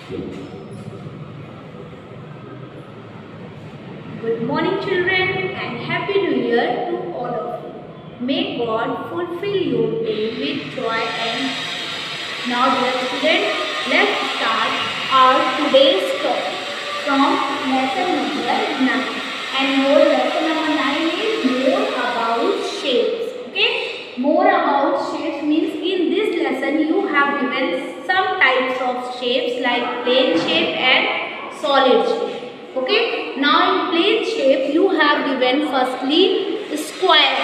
Good morning children and Happy New Year to all of you. May God fulfill your day with joy and now dear students, let's start our today's topic from lesson number 9. And your lesson number 9 is more about shapes. Okay? More about shapes means in this lesson you have given some types of shapes like plane shape and solid shape. Okay, now in plane shape you have given firstly square.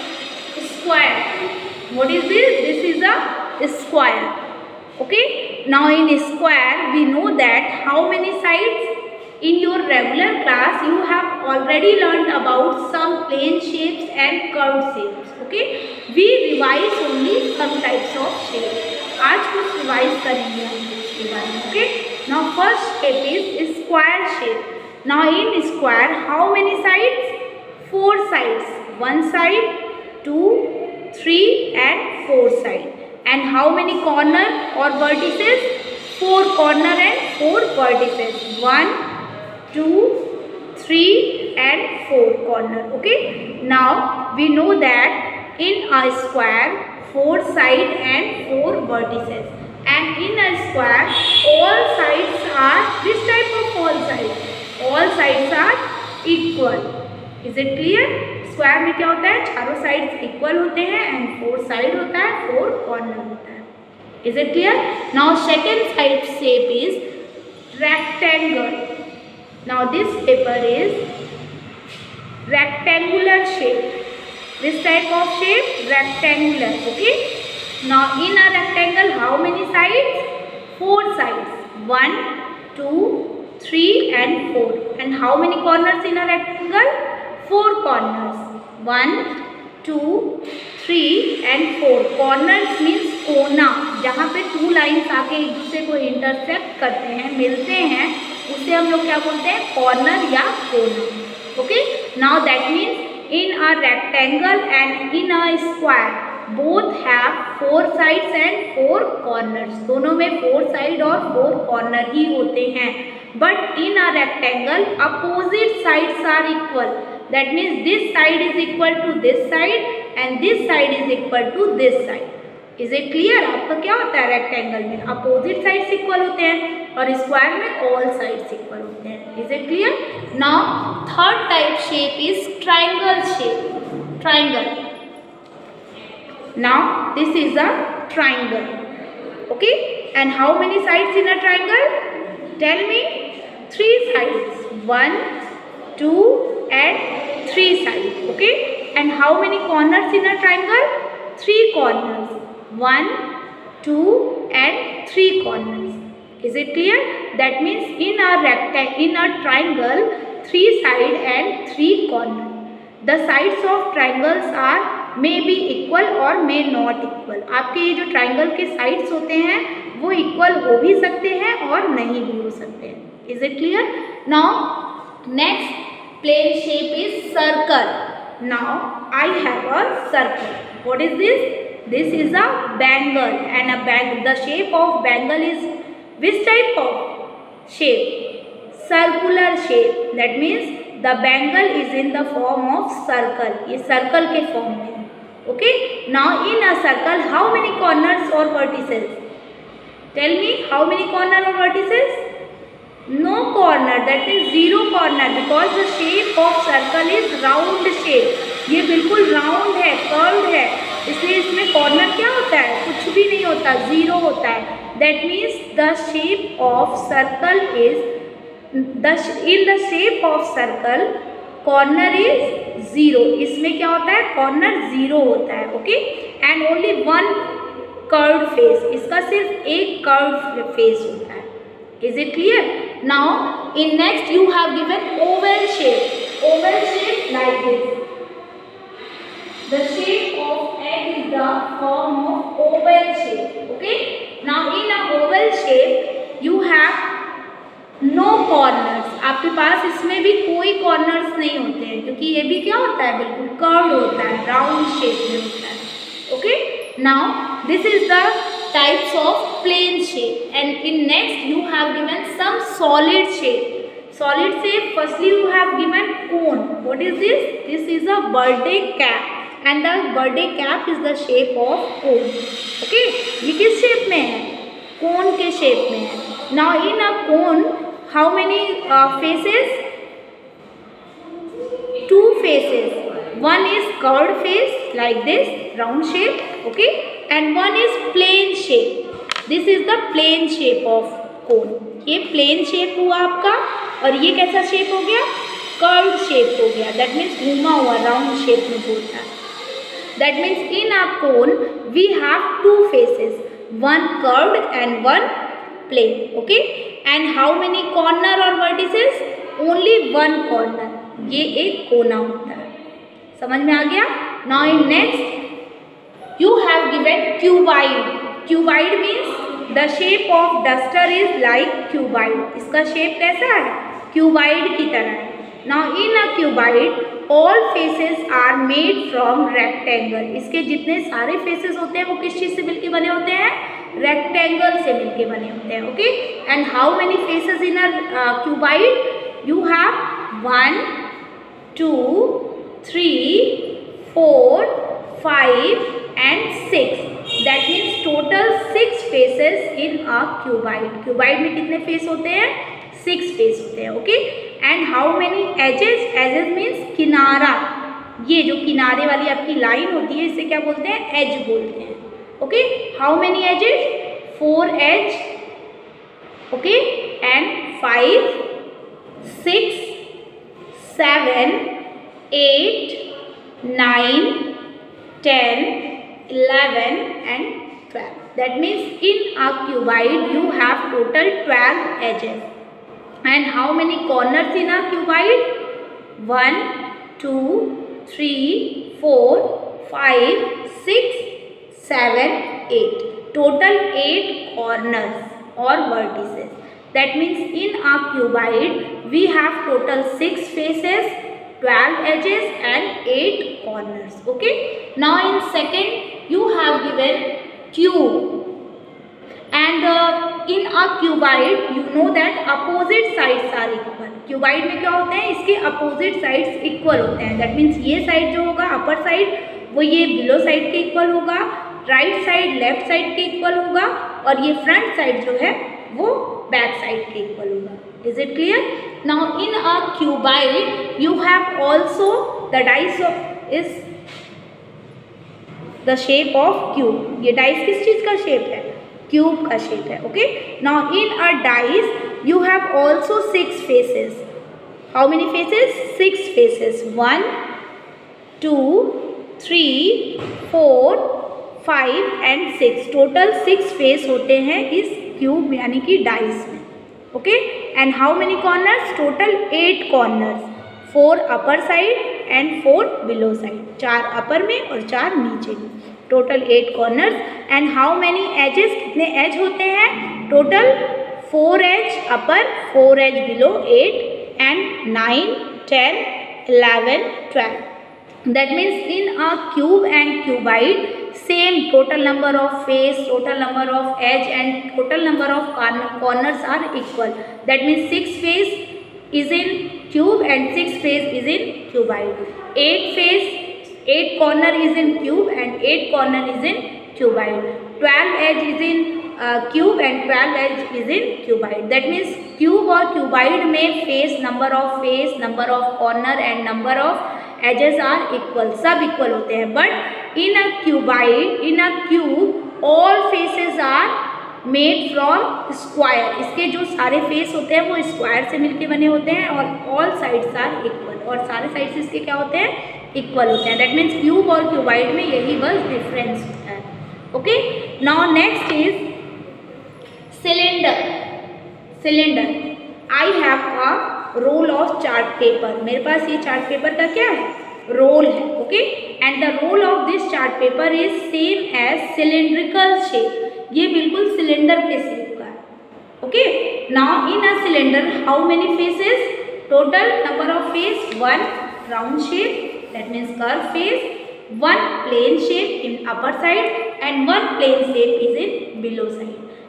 What is this? This is a square. Okay, now in square we know that how many sides. In your regular class you have already learned about some plane shapes and curved shapes. Okay, we revise only some types of shapes. आज कुछ revise करेंगे हम इसके बारे में. Okay, now first shape is square shape. Now in square, how many sides? 4 sides. 1 side, 2, 3 and 4 sides. And how many corner or vertices? 4 corner and 4 vertices. 1, 2, 3 and 4 corner. Okay. Now we know that in a square, 4 sides and 4 vertices. And in a square, all sides are, which type of all sides? All sides are equal. Is it clear? Square में क्या होता है? चारों sides equal होते हैं and 4 side होता है, 4 corner होता है. Is it clear? Now second side shape is rectangle. Now this paper is rectangular shape. This type of shape rectangular. Okay. Now in a rectangle how many sides? 4 sides. 1, 2, 3 and 4. And how many corners in a rectangle? 4 corners. 1, 2, 3 and 4. Corners means कोना, जहाँ पे 2 lines आके एक दूसरे को intersect करते हैं, मिलते हैं, उसे हम लोग क्या बोलते हैं? कॉर्नर या कोना. Okay, now that means in a rectangle and in a square both have 4 sides and 4 corners. दोनों में 4 साइड और 4 कॉर्नर ही होते हैं. But in a rectangle, opposite sides are equal. That means this side is equal to this side and this side is equal to this side. Is it clear? आपका क्या होता है rectangle में? Opposite sides equal होते हैं और square में all sides equal होते हैं. Is it clear? Now third type shape is triangle shape. Triangle. Now this is a triangle. Okay? And how many sides in a triangle? Tell me. 3 sides. 1, 2 and 3 sides. Okay. And how many corners in a triangle? 3 corners. 1, 2 and 3 corners. Is it clear? That means in a triangle 3 sides and 3 corners. The sides of triangles are may be equal or may not equal. आपके ये जो triangle के sides होते हैं वो equal हो भी सकते हैं और नहीं भी हो सकते हैं. Is it clear? Now next plane shape is circle. Now I have a circle. What is this? This is a bangle and the shape of bangle is which type of shape? Circular shape. That means the bangle is in the form of circle. ये circle के form में. Okay. Now in a circle how many corners or vertices? Tell me how many corner or vertices? No corner. That means 0 corner because the shape of circle is round shape. ये बिल्कुल round है, curved है, इसलिए इसमें corner क्या होता है? कुछ भी नहीं होता, 0 होता है. That means the shape of circle is in the shape of circle corner is 0. इसमें क्या होता है? Corner 0 होता है. Okay. And only one curved face. इसका सिर्फ एक curved face होता है. Is it clear? Now in next you have given oval shape. Oval shape like this. The shape of egg is the form of oval shape. Okay. Now in a oval shape you have no corners. आपके पास इसमें भी कोई corners नहीं होते हैं क्योंकि ये भी क्या होता है? बिल्कुल curved होता है, round shape में होता है. Okay. Now this is the types of plane shape and in next you have given some solid shape. Solid shape, firstly you have given cone. What is this? This is a birthday cap and the birthday cap is the shape of cone. Okay, ये किस shape में है? Cone के shape में है. Now in a cone, how many faces? 2 faces. One is curved face like this, round shape, okay, and one is plain shape. This is the plain shape of cone. ये plain shape हुआ आपका और ये कैसा shape हो गया? Curved shape हो गया. That means घूमा हुआ round shape में बोलता है. That means in a cone we have 2 faces, one curved and one plain. Okay, and how many corner or vertices? Only one corner. ये एक कोना होता है. समझ में आ गया? Now in next you have given cuboid. Cuboid means the shape of duster is like cuboid. इसका shape कैसा है? Cuboid की तरह है. Now in a cuboid all faces are made from rectangle. इसके जितने सारे faces होते हैं वो किस चीज से मिलके बने होते हैं? Rectangle से मिलके बने होते हैं. Okay, and how many faces in a cuboid? You have 1, 2, 3, 4, 5 and 6. That means total 6 faces in a cuboid. Cuboid में कितने face होते हैं? 6 face होते हैं. Okay, and how many edges? Edges means किनारा. ये जो किनारे वाली आपकी लाइन होती है इसे क्या बोलते हैं? Edge बोलते हैं. Okay, how many edges? 4 edge. Okay, and 5, 6, 7, 8, 9, 10, 11 and 12. That means in a cuboid you have total 12 edges. And how many corners in a cuboid? 1, 2, 3, 4, 5, 6, 7, 8. Total 8 corners or vertices. That means in a cuboid we have total 6 faces, 12 edges and 8 corners. Okay. Now in second you have given cube. And in a cuboid you know that opposite sides are equal. Cuboid में क्या होते हैं? इसके opposite sides equal होते हैं. That means ये side जो होगा upper side वो ये below side के equal होगा, right side left side के equal होगा और ये front side जो है वो back side के equal होगा. Is it clear? Now in a cuboid you have also the dice of is the shape of cube. ये dice किस चीज का shape है? Cube का shape है. Okay. Now in a dice you have also 6 faces. How many faces? 6 faces. 1, 2, 3, 4, 5 and 6. Total 6 face होते हैं इस cube यानी कि dice में. Okay. And how many corners? Total 8 corners. 4 upper side and 4 below side. 4 upper में और 4 नीचे में. Total 8 corners. And how many edges? कितने edge होते हैं? Total 4 edge upper, 4 edge below, 8 and 9, 10, 11, 12. That means in a cube and cuboid same total number of face, total number of edge and total number of corners are equal. That means 6 face is in cube and 6 face is in cuboid. 8 face, 8 corner is in cube and 8 corner is in cuboid. 12 edge is in cube and 12 edge is in cuboid. That means cube और cuboid में face, number of corner and number of edges are equal. सब equal होते हैं. But in a cuboid, in a cube, all faces are made from square. इसके जो सारे face होते हैं वो square से मिलके बने होते हैं और all sides are equal. और सारे sides इसके क्या होते हैं? Equal होते हैं. That means cube और cuboid में यही बस difference होता है. Okay. Now next is cylinder. Cylinder. I have a roll of chart paper. मेरे पास ये chart paper का क्या है? Roll है. Okay. And the roll of this chart paper is same as cylindrical shape. ये बिल्कुल cylinder के shape का है. Okay. Now in a cylinder, how many faces? Total number of face 1 round shape. That means curve face. 1 plane shape in upper side and 1 plane shape is in below side.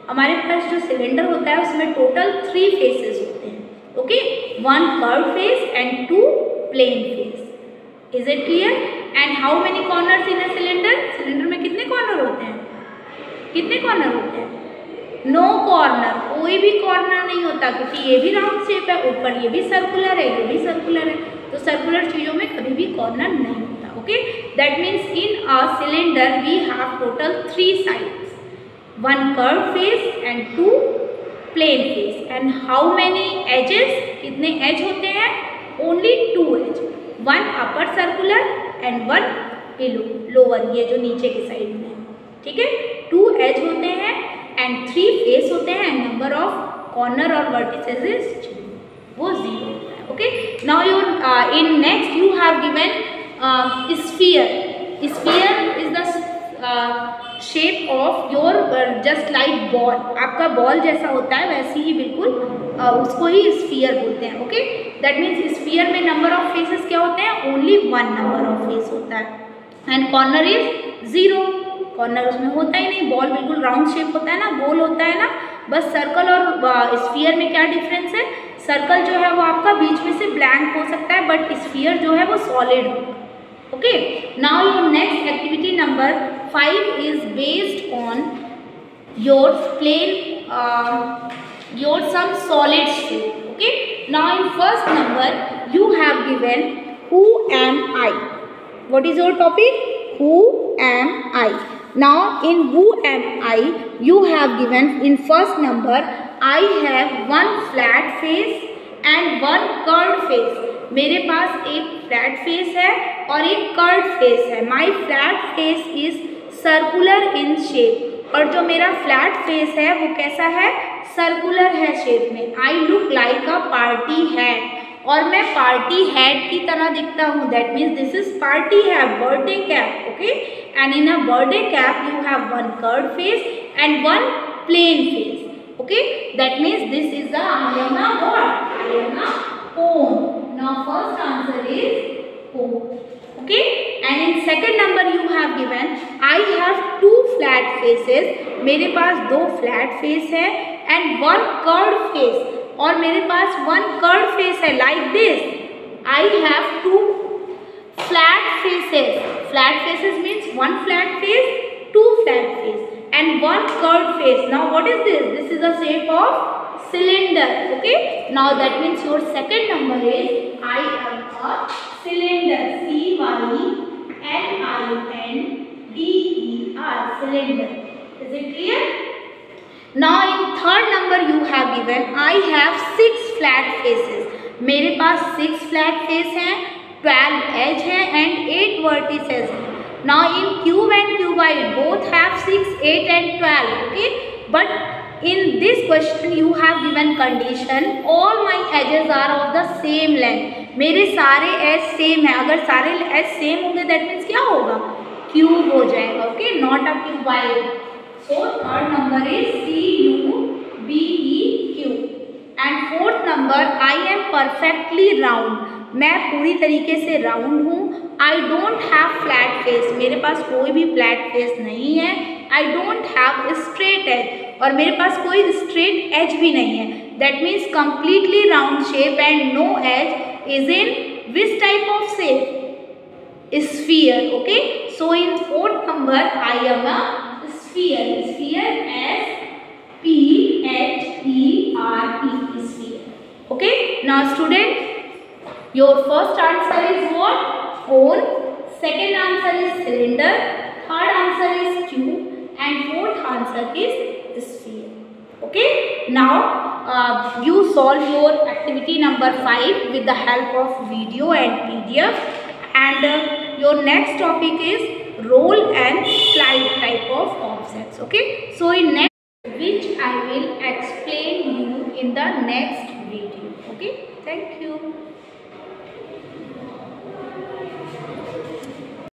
हमारे पास जो cylinder होता है उसमें total 3 faces होते हैं. Okay, 1 curve face and 2 plane face. Is it clear? And how many corners in a cylinder? Cylinder में कितने corner होते हैं? कितने कॉर्नर होते हैं? नो कॉर्नर, कोई भी कॉर्नर नहीं होता, क्योंकि ये भी राउंड शेप है, ऊपर ये भी सर्कुलर है, ये भी सर्कुलर है, तो सर्कुलर चीज़ों में कभी भी कॉर्नर नहीं होता. Okay, that means in a cylinder we have total 3 sides, 1 curve face and 2 plane face. And how many edges? कितने एज होते हैं? Only 2 edge, 1 upper circular and 1 below lower, ये जो नीचे की साइड में है. ठीक है, 2 एज होते हैं एंड 3 फेस होते हैं एंड नंबर ऑफ कॉर्नर और वर्टिसेस इज वो 0 होता है. Okay, now your in next you have given sphere. Sphere is the shape of your just like ball. आपका बॉल जैसा होता है वैसे ही बिल्कुल उसको ही स्फीयर बोलते हैं. ओके, दैट मीन्स स्फीयर में नंबर ऑफ फेसेस क्या होते हैं? ओनली 1 नंबर ऑफ फेस होता है एंड कॉर्नर इज 0. कॉर्नर उसमें होता ही नहीं, बॉल बिल्कुल राउंड शेप होता है ना, गोल होता है ना. बस सर्कल और स्फीयर में क्या डिफरेंस है? सर्कल जो है वो आपका बीच में से ब्लैंक हो सकता है, बट स्फीयर जो है वो सॉलिड होगा. Okay, now your next activity number 5 is based on your plane your some solid shape. Okay, now in first number you have given who am I. What is your topic? Who am I. Now in who am I you have given in first number I have 1 flat face and 1 curved face. मेरे पास एक flat face है और एक curved face है. My flat face is circular in shape और जो मेरा flat face है वो कैसा है? सर्कुलर है शेप में. I look like a party hat और मैं पार्टी हैट की तरह दिखता हूँ. That means this is party hat, birthday cap. Okay, and in a birthday cap you have 1 curved face and 1 plane face. Okay, that means this is the I am a what? I am a cone. Now first answer is cone. Okay, and in second number you have given I have 2 flat faces. मेरे पास 2 flat face है and 1 curved face और मेरे पास 1 curved face है. Like this I have 2 flat faces. Flat faces means 1 flat face, 2 flat face and 1 curved face. Now what is this? This is the shape of cylinder. Okay, now that means your second number is I am a cylinder. C-Y-L-I-N-D-E-R, cylinder. Is it clear? Now in third number you have given I have 6 flat faces. मेरे पास 6 flat face हैं, 12 edge हैं and 8 vertices हैं. Now in cube and cuboid both have 6, 8 and 12. Okay, but in this question you have given condition all my edges are of the same length. मेरे सारे edge same है. अगर सारे edge same होंगे that means क्या होगा? Cube हो जाएगा. Okay, not a cuboid. So third number is CUBEQ and fourth number I am perfectly round. मैं पूरी तरीके से राउंड हूँ. I don't have flat face. मेरे पास कोई भी फ्लैट फेस नहीं है. I don't have straight edge और मेरे पास कोई स्ट्रेट एज भी नहीं है. That means completely round shape and no edge is in which type of shape? Sphere. Okay, so in fourth number I am a sphere. Sphere, S-P-H-E-R-E, sphere. Okay, now student, your first answer is what? Cone. Second answer is cylinder. Third answer is tube and fourth answer is sphere. Okay, now you solve your activity number 5 with the help of video and PDF. And your next topic is roll and slide type of objects. Okay, so in next, which I will explain you in the next video. Okay, thank you.